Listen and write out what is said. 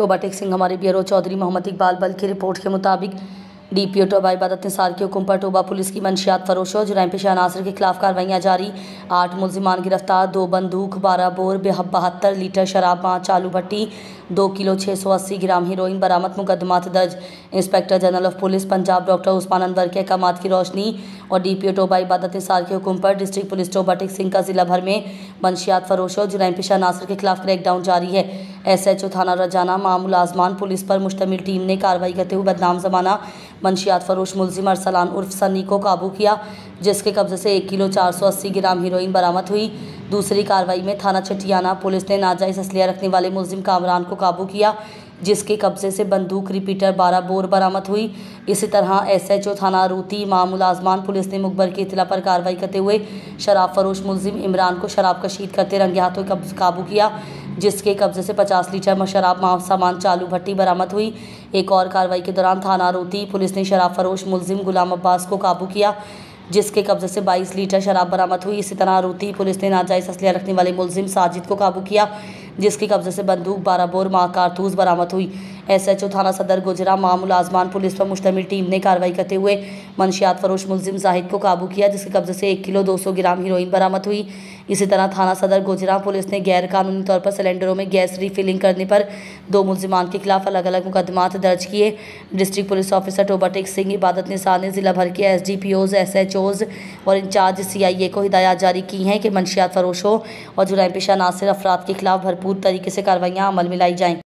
Toba Tek Singh हमारे bureau Chaudhary Mohammad Iqbal बल की रिपोर्ट के मुताबिक डीपीओ टोबा इबादत निसार के हुक्म पर टोबा पुलिस की मंशियात फरोशों और जुराइम पेशा अनासर के खिलाफ कार्रवाइयाँ जारी। 8 मुलजिमान गिरफ्तार, 2 बंदूक, 12 बोर, 72 लीटर शराब, 5 आलू भट्टी, 2 किलो 680 ग्राम हीरोइन बरामद। मुकदमात दर्ज। Inspector general of police Punjab doctor Usman Anwar के अहकामात की रोशनी और डीपीओ टोबा इबादत निसार के हुक्म पर डिस्ट्रिक्ट पुलिस टोबा टेक सिंह का जिला भर में मंशियात फरोशों और जुराइम पेशा अनासर के खिलाफ क्रैकडाउन जारी है। SHO थाना रजाना मामूल आजमान पुलिस पर मुश्तमिल टीम ने कार्रवाई करते हुए बदनाम जमाना मंशियात फरोश मुलजिम अरसलान उर्फ सन्नी को काबू किया, जिसके कब्जे से 1 किलो 480 ग्राम हीरोइन बरामद हुई। दूसरी कार्रवाई में थाना छटियाना पुलिस ने नाजायज असलिया रखने वाले मुलजिम कामरान को काबू किया, जिसके कब्जे से बंदूक रिपीटर 12 बोर बरामद हुई। इसी तरह SHO थाना रूती मामूल आजमान पुलिस ने मुखबर की इतला पर कार्रवाई करते हुए शराब फरोश मुलजिम इमरान को शराब कशीद करते रंगे हाथों काबू किया, जिसके कब्जे से 50 लीटर शराब सामान चालू भट्टी बरामद हुई। एक और कार्रवाई के दौरान थाना रूती पुलिस ने शराब फरोश मुलजिम गुलाम अब्बास को काबू किया, जिसके कब्जे से 22 लीटर शराब बरामद हुई। इसी तरह रूती पुलिस ने नाजायज असलिया रखने वाले मुलजिम साजिद को काबू किया, जिसके कब्जे से बंदूक 12 बोर कारतूस बरामद हुई। SHO थाना सदर गुजरा मामूल आजमान पुलिस पर मुश्तमिल टीम ने कार्रवाई करते हुए मंशियात फरोश मुलजिम जाहिद को काबू किया, जिसके कब्जे से 1 किलो 200 ग्राम हीरोइन बरामद हुई। इसी तरह थाना सदर गुजरा पुलिस ने गैर कानूनी तौर पर सिलेंडरों में गैस रिफिलिंग करने पर 2 मुलजिमान के खिलाफ अलग अलग मुकदमात दर्ज किए। District police officer Toba Tek Singh Ibadat Nisar ने जिला भर के SDPOs, SHOs और इंचार्ज CIA को हिदायत जारी की हैं कि मंशियात फरोशों और जुराइम पेशा अनासर अफराद के खिलाफ भरपूर तरीके से कार्रवाइयाँ अमल में लाई जाएँ।